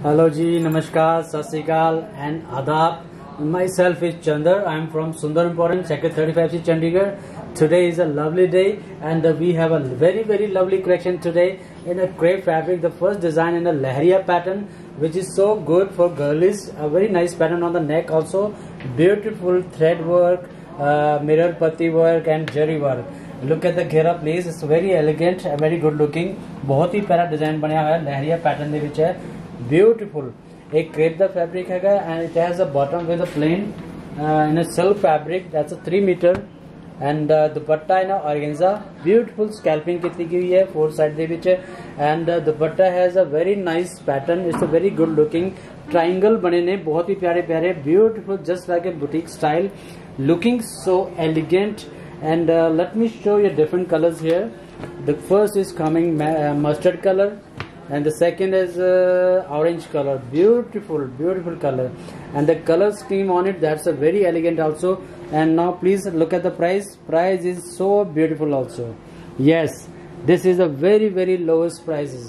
Hello ji, namaskar, sat sri akal and adab. Myself is Chandar. I am from Sundar Emporium, Sector 35C, Chandigarh. Today is a lovely day and we have a very lovely collection today in a crepe fabric. The first design in a Lahariya pattern, which is so good for girlies. A very nice pattern on the neck also. Beautiful thread work, mirror patti work and jari work. Look at the घेरा please. It's very elegant and very good looking. बहुत ही प्यारा design बनया हुआ है लहरिया pattern ਦੇ ਵਿੱਚ ਹੈ. Beautiful. एक crepe ਦਾ fabric हैगा and it has a bottom with a plain in a silk fabric. That's a 3 meter and dupatta in a organza. Beautiful scalping ਕੀਤੀ ਗਈ ਹੈ 4 side ਦੇ ਵਿੱਚ and dupatta has a very nice pattern. It's a very good looking triangle बने ने बहुत ही प्यारे प्यारे. Beautiful, just like a boutique style, looking so elegant. And let me show you different colors here. The first is coming mustard color and the second is orange color. Beautiful color, and the color scheme on it, that's a very elegant also. And now please look at the price is so beautiful also. Yes, this is a very lowest prices,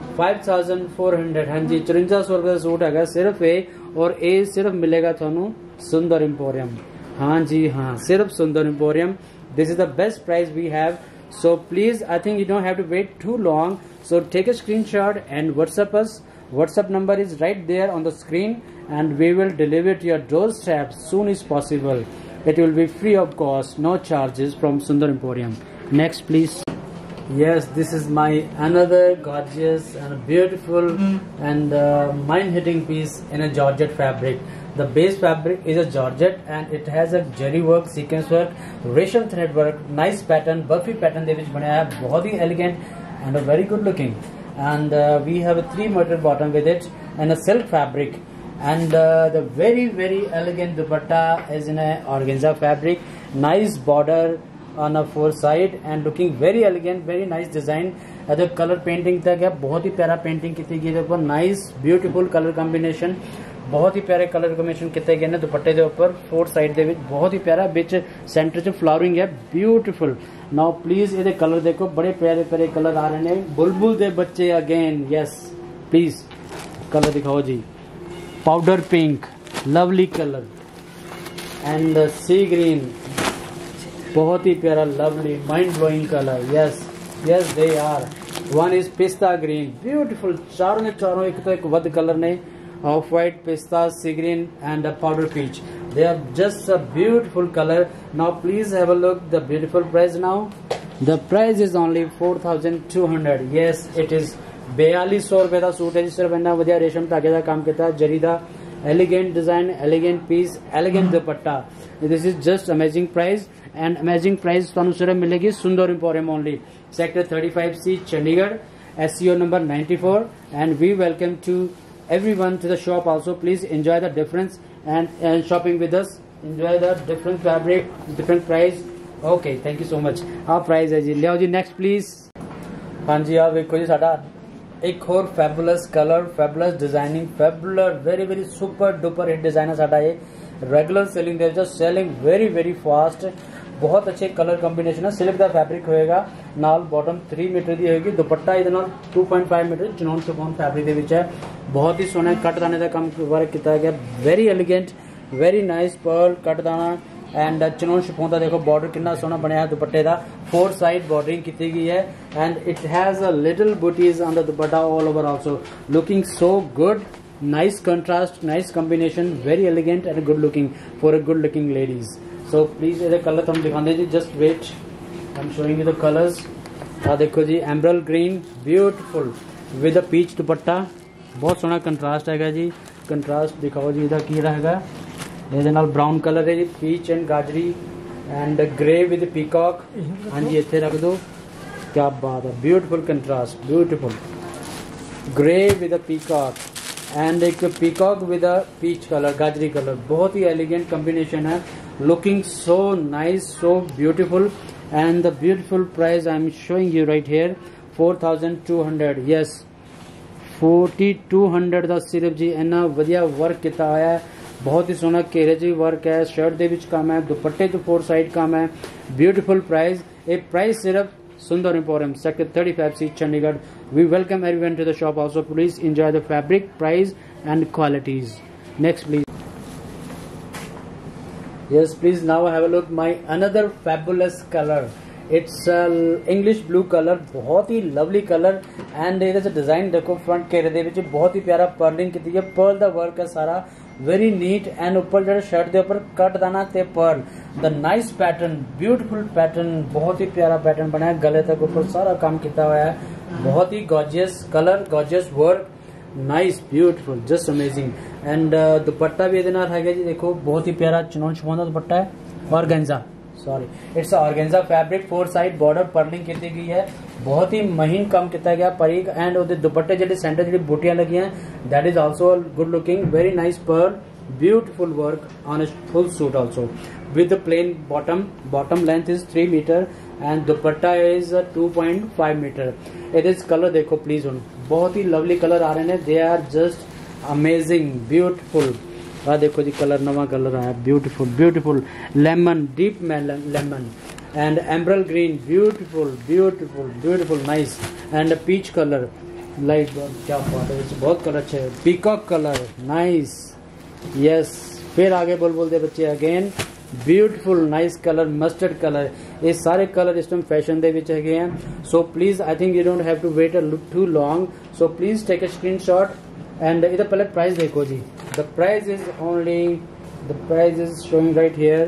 5400. हाँ जी 5400 रुपये का suit है सिर्फ ये, और ये सिर्फ मिलेगा थानू सुंदर एम्पोरियम. हाँ जी हाँ, सिर्फ Sundar emporium. This is the best price we have. So please, I think you don't have to wait too long. So take a screenshot and WhatsApp us. WhatsApp number is right there on the screen and we will deliver to your doorstep soon as possible. It will be free of cost, no charges from Sundar Emporium. Next please. Yes, this is my another gorgeous and beautiful and mind-hitting piece in a georgette fabric. The base fabric is a georgette and it has a jari work, sequence work, resham thread work, nice pattern, buffy pattern de vich banaya hai, bahut hi elegant and a very good looking. And we have a 3 meter bottom with it and a silk fabric. And the very elegant dupatta is in a organza fabric, nice border on a 4 side and looking very elegant, very nice design. The color painting तक है, बहुत ही प्यारा painting की गई है. Nice beautiful colour combination, बहुत ही प्यारे कलर कॉम्बिनेशन किए गए ने दुपट्टे के ऊपर 4 साइड दे विच बहुत ही प्यारा, बिच सेंटर च फ्लावरिंग है. ब्यूटीफुल. नाउ प्लीज ये कलर देखो, बड़े प्यारे प्यारे कलर आ रहे हैं. बुलबुल दे बच्चे अगेन. यस प्लीज कलर दिखाओ जी. Powder pink, lovely colour and sea green, बहुत ही प्यारा lovely mind blowing colour. Yes they are. One is पिस्ता ग्रीन. ब्यूटीफुल. चारों ने चारों एक तो एक वध कलर ने, ऑफ वाइट, पिस्ता, sea green and powder peach. They are just a beautiful color. Now please have a look the beautiful price now. The price is only 4200. Yes, it is 4200 रुपए का सूट है जी. सिर्फ इन्ना वधिया रेशम धागे का काम किया, जरी दा elegant design, elegant piece, elegant dupatta. This is just amazing price and amazing price ਤੁਹਾਨੂੰ सिर्फ मिलेगी Sundar emporium only, sector 35C, Chandigarh, SCO number 94. And we welcome to everyone to the shop also. Please enjoy the difference and shopping with us. Enjoy the different fabric, different price. Okay, thank you so much. आप price है जी, ले आओ जी. Next please. हाँ जी आप देखो जी, साडा एक और fabulous colour, fabulous designing, fabulous very super duper hit design है साडा. ये regular selling they just selling very fast. बहुत अच्छे कलर कॉम्बिनेशन है. सिल्क का फैब्रिक होएगा, नाल बॉटम 3 मीटर दी होगी, दुपट्टा ਇਹਦੇ ਨਾਲ 2.5 मीटर चिनॉन शिफॉन फैब्रिक ਦੇ ਵਿੱਚ ਹੈ. बहुत ही सोहना कट दाने का काम वर्क किया गया. Very elegant, very nice pearl cut दाना एंड चिनॉन शिफॉन का देखो बॉर्डर कितना सोहना बनया है. दुपट्टे का 4 साइड बॉर्डरिंग की गई है and it has a little बूटीज on the dupatta all over also. Looking so good, nice contrast, nice combination, very elegant and good looking for a good looking ladies. So please ये colour हम दिखाते जी. just wait, I'm showing you the colors. देखो जी, एम्ब्रल green, beautiful with a peach dupatta. बहुत सोहना contrast हैगा जी. Contrast दिखाओ जी ਇਹਦਾ ਕੀ रहेगा. ਇਹਦੇ ਨਾਲ ब्राउन कलर है जी, पीच एंड गाजरी एंड ग्रे विद पीकॉक. हाँ जी ਇੱਥੇ रख दो. क्या बात है, beautiful contrast, beautiful grey with a peacock and एक peacock with a peach colour, गाजरी कलर. बहुत ही एलिगेंट कॉम्बिनेशन है. Looking so nice, so beautiful. And the beautiful price I am showing you right here, 4200. Yes 4200 ਦਾ ਸਿਰਫ ਜੀ. ਇੰਨਾ ਵਧੀਆ ਵਰਕ ਕੀਤਾ ਹੋਇਆ ਹੈ, बहुत ही सोहना घेरे च वर्क है, शर्ट दे विच काम है, दुपट्टे तो 4 साइड काम है. Beautiful price. ये प्राइस सिर्फ Sundar Emporium, Sector 35C, Chandigarh. We welcome everyone to the shop also. Please enjoy the fabric, price and qualities. Next please. Yes, please now have a look my another fabulous color. It's English blue color, बहुत ही lovely color and ਇਹਦੇ ਚ design देखो front घेरे ਦੇ ਵਿੱਚ बहुत ही प्यारा पर्लिंग ਕੀਤੀ ਹੈ, pearl ਦਾ work ਹੈ ਸਾਰਾ, very neat and ਉੱਪਰ ਜਿਹੜਾ shirt ਦੇ ਉੱਪਰ cut ਦਾਣਾ ਤੇ pearl, the nice pattern, beautiful pattern, बहुत ही प्यारा pattern ਬਣਾਇਆ, ਗਲੇ ਤੱਕ ਉੱਪਰ ਸਾਰਾ ਕੰਮ ਕੀਤਾ ਹੋਇਆ ਹੈ, बहुत ही gorgeous color, gorgeous work, nice, beautiful, just amazing and दुपट्टा भी ਇਹਦੇ ਨਾਲ ਹੈਗਾ ਜੀ, देखो बहुत ही प्यारा चिनोन शिफॉन ਦਾ दुपट्टा है, organza sorry it's organza fabric, 4 side border pearling की गई है, बहुत ही महीन काम किया गया परीक एंड ਉਹਦੇ दुपट्टे ਜਿਹੜੇ सेंटर ਜਿਹੜੀ ਬੂਟੀਆਂ ਲੱਗੀਆਂ that is also good looking, very nice pearl, beautiful work on a full suit also with the plain bottom length is 3 meter and dupatta is 2.5 meter. it is color देखो प्लीज, बहुत ही lovely colour आ रहे हैं, they are just amazing, beautiful. आ देखो जी colour, नवा कलर आया, beautiful beautiful lemon, deep lemon and एम्बरल green, beautiful beautiful beautiful nice and peach colour, light क्या बात है, बहुत कलर अच्छे, पीकॉक कलर नाइस, यस. फिर आगे बोल दे बच्चे again, beautiful nice colour, mustard colour, ये सारे कलर इस टाइम फैशन दे विच हैगे हैं. So please I think you don't have to wait too long, so please take a screenshot and इधर पहले प्राइस देखो जी, the price is showing right here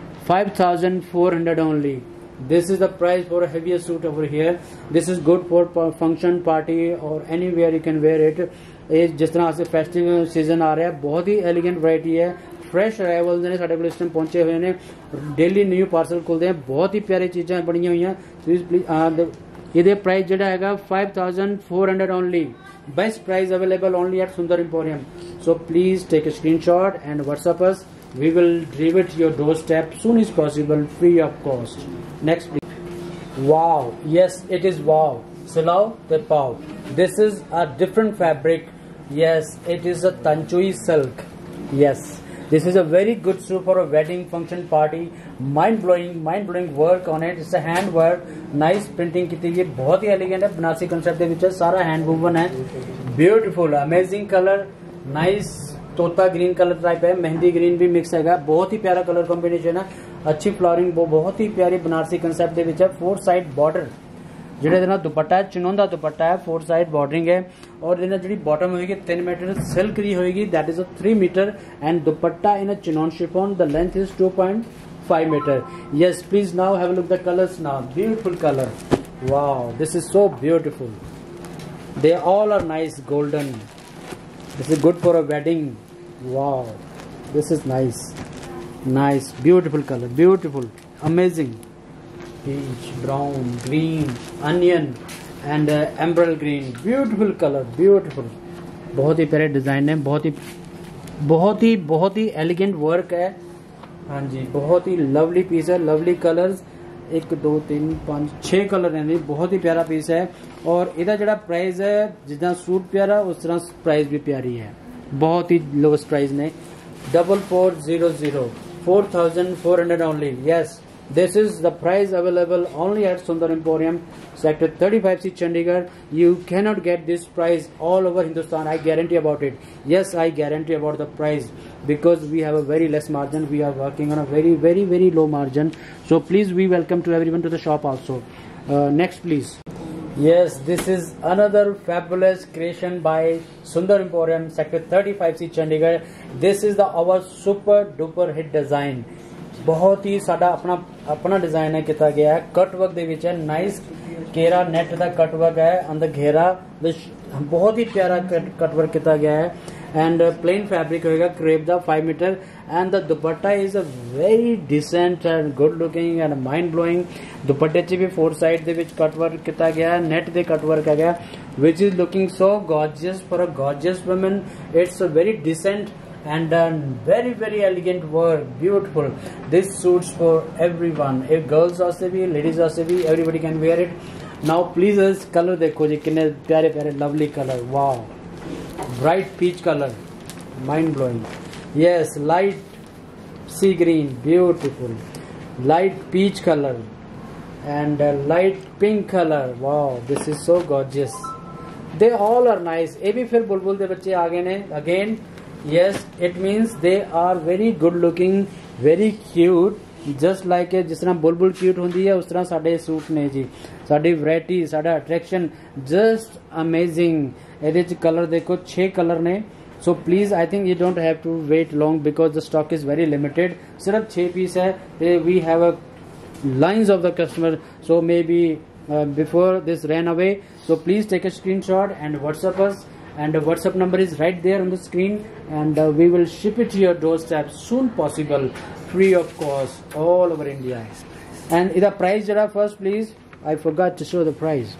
5,400 only. This is the price for a heavier suit over here. This is good for function, party or anywhere you can wear it. ये जिस तरह से festival season आ रहा है, बहुत ही elegant variety है, fresh arrivals ने साढ़े को टाइम पहुंचे हुए हैं, डेली न्यू पार्सल खुलते हैं, बहुत ही प्यारी चीज़ें बनी हुई हैं. प्लीज ये प्राइस जो है 5,400 only. Best price available only at Sundar Emporium. So please take a screenshot and WhatsApp us. We will deliver to your doorstep soon as possible, free of cost. Next please. Wow, yes it is wow. Silao te pao. This is a different fabric. Yes, it is a Tanchui silk. Yes, this is a very good suit for a wedding, function, party. mind blowing work on it. It's a hand work, nice printing की थी, बहुत ही elegant है, Banarasi concept के विच सारा hand woven है, beautiful amazing colour, nice तोता ग्रीन कलर टाइप है, मेहंदी ग्रीन भी मिक्स है, बहुत ही प्यारा कलर कॉम्बिनेशन है, अच्छी फ्लावरिंग, बहुत ही प्यारी बनारसी कंसेप्ट के विच 4 साइड बॉर्डर ਜਿਹੜੇ ਨਾਲ ਦੁਪੱਟਾ ਹੈ, ਚਿਨੋਨ ਦਾ ਦੁਪੱਟਾ ਹੈ, 4 ਸਾਈਡ ਬਾਰਡਰਿੰਗ ਹੈ ਔਰ ਇਹਦਾ ਜਿਹੜੀ ਬਾਟਮ ਹੋਏਗੀ 3 ਮੀਟਰ ਸਿਲਕ ਦੀ ਹੋਏਗੀ, that is 3 metre and dupatta in a chinon chiffon, the length is 2.5 meter. Yes, please now have a look the colors now. Beautiful color. Wow, this is so beautiful. They all are nice, golden. This is good for a wedding. Wow, this is nice. Nice, beautiful color, beautiful, amazing. Peach, brown, green, onion and emerald green. Beautiful color, beautiful. बहुत ही प्यारे design है, बहुत ही elegant work है. हाँ जी, बहुत ही लवली पीस है, लवली कलर्स, 1 2 3 5 6 कलर हैं, बहुत ही प्यारा पीस है. और इहदा जिहड़ा प्राइस है, जिदा सूट प्यारा उस तरह प्राइस भी प्यारी है, बहुत ही लोवेस्ट प्राइस ने, 4400, 4,400 only. Yes, this is the price available only at Sundar Emporium, Sector 35C, Chandigarh. You cannot get this price all over Hindustan. I guarantee about it. Yes, I guarantee about the price because we have a very less margin. We are working on a very low margin. So please, we welcome to everyone to the shop also. Next, please. Yes, this is another fabulous creation by Sundar Emporium, Sector 35C, Chandigarh. This is our super duper hit design. बहुत ही साडा अपना design है किया गया है, cut work दे विच है, nice घेरा net दा कट वर्क है, अंदर घेरा बहुत ही प्यारा कट वर्क किया गया है एंड प्लेन फैब्रिक होएगा, क्रेप दा 5 metre and the dupatta is a very decent and good looking and mind blowing. दुपट्टे च भी 4 साइड दे विच कट वर्क किया गया है, नेट दे कट वर्क है गया, which is looking so gorgeous for a gorgeous woman. It's a very decent and very elegant work, beautiful. This suits for everyone, if girls also bhi, ladies also bhi, everybody can wear it. Now please इस color देखो जी, कितने प्यारे प्यारे lovely color. Wow, bright peach color, mind blowing. Yes, light sea green, beautiful, light peach color, and a light pink color. Wow, this is so gorgeous. They all are nice. ये भी फिर बुलबुल दे बच्चे आ गए ने again. Yes, it means they are very good looking, very cute. Just like जिस तरह बुलबुल cute होंगी है उस तरह साडे सूट ने जी, साडी वैरायटी, साडा अट्रैक्शन जस्ट अमेजिंग। ये कलर देखो 6 कलर ने, so please I think you don't have to wait long because the stock is very limited. सिर्फ 6 पीस है, we have a lines of the customer, so may be before this run away, so please take a screenshot and WhatsApp us, and the WhatsApp number is right there on the screen, and we will ship it to your doorstep soon possible, free of cost, all over India. And the price jara first please, I forgot to show the price.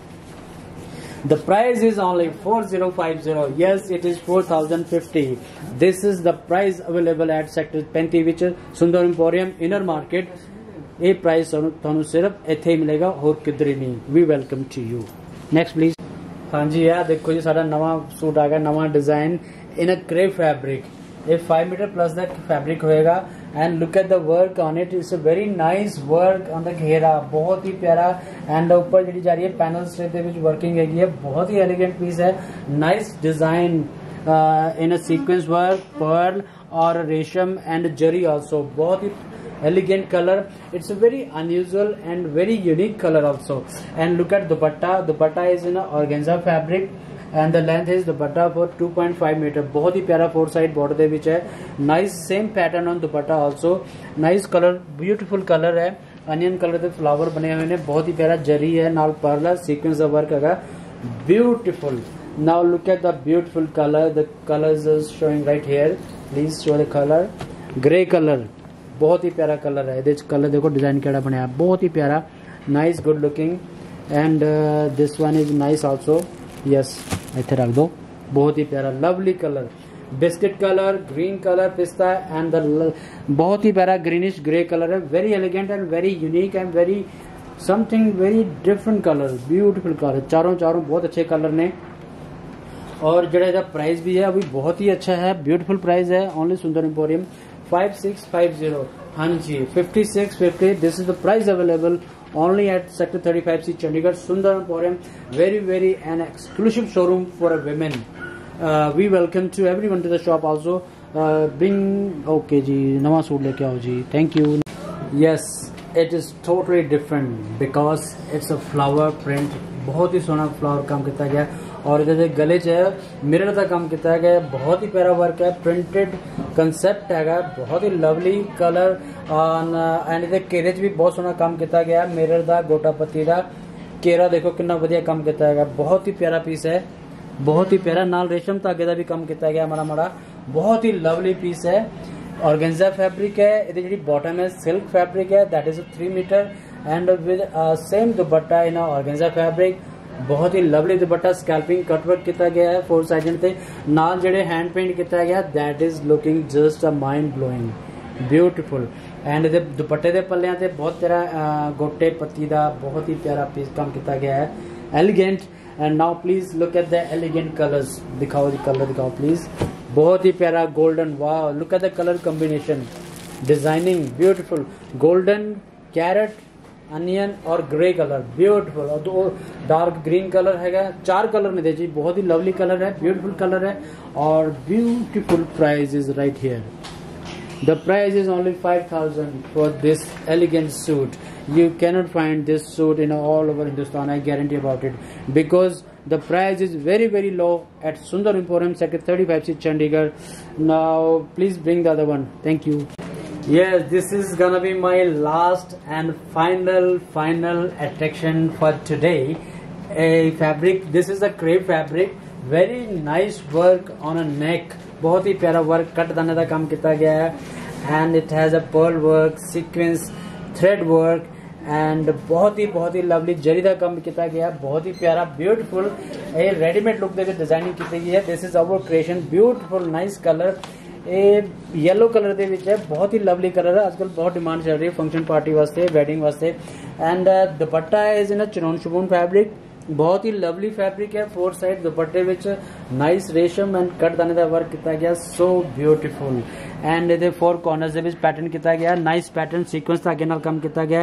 The price is only 4050. Yes, it is 4050. This is the price available at sector 35 which is Sundar Emporium inner market. ये price ਤੁਹਾਨੂੰ ਸਿਰਫ ਇੱਥੇ ਹੀ ਮਿਲੇਗਾ, ਹੋਰ ਕਿਧਰੇ ਨਹੀਂ। We welcome to you. Next please. ਹਾਂਜੀ ਇਹ ਦੇਖੋ ਜੀ ਸਾਡਾ ਨਵਾਂ ਸੂਟ ਆ ਗਿਆ, ਨਵਾਂ ਡਿਜ਼ਾइन इन अ क्रेप फैब्रिक। ये 5 मीटर प्लस का फैब्रिक होएगा and look at the work on it, it's a very nice work on the घेरा, बहुत ही प्यारा। एंड ऊपर जी जा रही है पैनल स्ट्रेट ਦੇ ਵਿੱਚ वर्किंग हैगी है, बहुत ही एलिगेंट पीस है, nice design in a sequence work, pearl और रेशम एंड जरी आल्सो, बहुत ही elegant color. It's a very unusual and very unique color also. And look at dupatta. Dupatta is in a organza fabric and the length is dupatta for 2.5 meter. बहुत ही प्यारा 4 side border ਦੇ ਵਿੱਚ है, nice same pattern on dupatta also, nice color, beautiful color है, onion color ਦੇ flower बने हुए ने, बहुत ही प्यारा जरी है, नाल पर्ल sequence ਦਾ work ਹੈਗਾ, beautiful. Now look at the beautiful color. The colors is showing right here. Please show the color. Grey color, बहुत ही प्यारा कलर है। ये कलर देखो डिजाइन केड़ा बनया, बहुत ही प्यारा, nice good looking. And this one is nice also. Yes, इथे रख दो, बहुत ही प्यारा lovely colour, biscuit colour, green colour, पिस्ता एंड द बहुत ही प्यारा ग्रीनिश ग्रे कलर है, very elegant and very unique and very something very different colour, beautiful colour, चारों बहुत अच्छे कलर ने। और जो प्राइस भी है अभी बहुत ही अच्छा है, ब्यूटीफुल प्राइस है, ओनली सुंदर एम्पोरियम 5650। हाँ जी 5650। This is the price available only at sector 35C Chandigarh, Sundar Emporium, very very an exclusive showroom for a women. We welcome to everyone to the shop also. Bring okay जी, नवा suit लेके आओ जी, thank you. Yes, it is totally different because it's a flower print, बहुत ही सोहना flower काम किया गया, और ये गले च मिरर का काम किया गया, बहुत ही प्यारा वर्क है, प्रिंटेड कंसेप्ट है, बहुत ही लवली कलर एंड ये घेरे च भी बहुत सोहना काम किया गया, मिरर का गोटा पत्ती का घेरा देखो कितना वधिया काम किया गया, बहुत ही प्यारा पीस है, बहुत ही प्यारा, नाल रेशम धागे का भी काम किया गया माड़ा, बहुत ही लवली पीस है। ऑर्गेन्जा फैब्रिक है, ये जी बॉटम है सिल्क फैब्रिक है, that is 3 metre and with same dupatta in organza fabric, बहुत ही लवली दुपट्टा, स्कैल्पिंग कटवर्क किया गया है 4 साइड ते, नाल जेडे हैंड पेंट किया गया, that is looking just a mind blowing, beautiful. And दुपट्टे के पल्लियां ते बहुत प्यारा गोटे पत्ती का बहुत ही प्यारा पीस काम किया गया है, elegant. And now please look at the elegant colours, दिखाओ जी कलर दिखाओ प्लीज, बहुत ही प्यारा गोल्डन, वाह look at the colour combination, designing beautiful, golden, carrot, onion और ग्रे कलर, ब्यूटीफुल, और 2 डार्क ग्रीन कलर है, 4 कलर में दे जी, बहुत ही लवली कलर है, ब्यूटीफुल कलर है, और beautiful price is right here. The price is only 5000 for this elegant suit. You cannot find this suit in all over Hindustan, I guarantee about it, because the price is very very low at Sundar Emporium, sector 35C Chandigarh. Now please bring the other one, thank you. Yes, this is gonna be my last and final attraction for today. A fabric, this is a crepe fabric, very nice work on a neck, बहुत ही प्यारा work, cut दाने का काम किया गया है, and it has a pearl work, sequence thread work, and बहुत ही लवली जरी का काम किया गया, बहुत ही प्यारा ब्यूटीफुल, ये रेडीमेड लुक के डिजाइनिंग की गई है। This is our creation, beautiful nice colour, ये येलो कलर के विच है, बहुत ही लवली कलर है, आजकल बहुत डिमांड चल रही है फंक्शन पार्टी वास्ते, वेडिंग वास्ते। And dupatta is in a chinon chiffon fabric, बहुत ही लवली फैब्रिक है, 4 साइड दुपट्टे विच नाइस रेशम एंड कट दाने का वर्क किया गया, सो ब्यूटीफुल। एंड ये 4 कॉर्नर्स के पैटर्न किया गया, नाइस पैटर्न, सीक्वेंस धागे नाल काम किया गया है,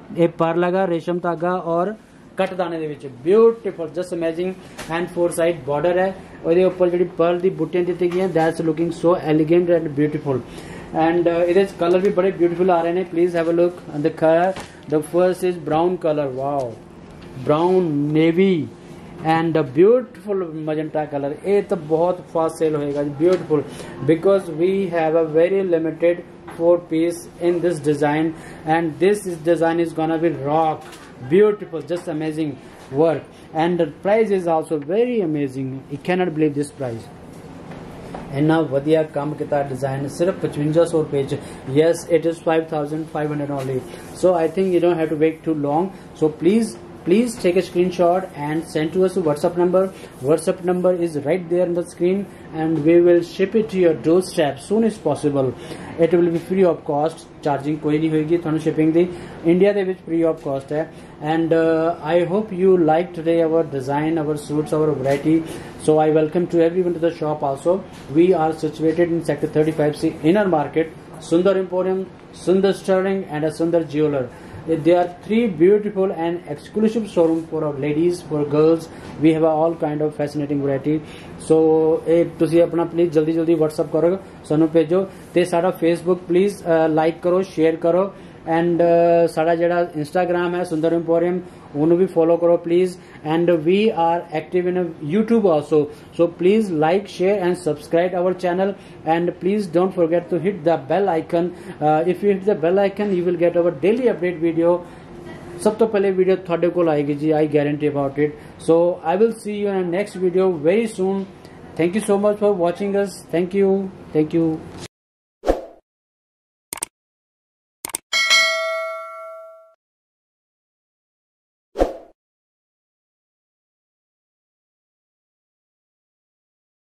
ये पर्ल है रेशम धागा और कट दाने दे विच beautiful just amazing and 4 side border है और ये ऊपर जी पर्ल दी बुटियां दी गई that's looking so elegant and beautiful and ये कलर भी बड़े ब्यूटीफुल आ रहे हैं please have a look the colour the first is brown colour wow brown navy and beautiful magenta colour ये तो बहुत फास्ट सेल होएगा beautiful because we have a very limited 4 piece in this design and this design is gonna be rock beautiful just amazing work and the price is also very amazing you cannot believe this price इन्ना वधिया काम किया design सिर्फ 5500 रुपए च yes it is 5500 only so I think you don't have to wait too long so please take a screenshot and send to us a WhatsApp number is right there on the screen and we will ship it to your doorstep soon as possible it will be free of cost charging कोई नहीं होगी थानू shipping दी India दे विच free of cost है and I hope you like today our design our suits our variety so I welcome to everyone to the shop also we are situated in sector 35C inner market Sundar Emporium Sundar Sterling and a Sundar Jeweler there are 3 beautiful and exclusive showroom for our ladies for girls we have all kind of fascinating variety so तुसी अपना please जल्दी WhatsApp करो सानू भेजो ते साडा Facebook please like करो share करो एंड साडा जेड़ा Instagram है सुंदर एम्पोरियम उन्हें भी फॉलो करो please and we are active in YouTube also so please like share and subscribe our channel and please don't forget to hit the bell icon if you hit the bell icon you will get our daily update video सब तो पहले video थोड़े को आएगी जी I guarantee about it so I will see you in next video very soon thank you so much for watching us thank you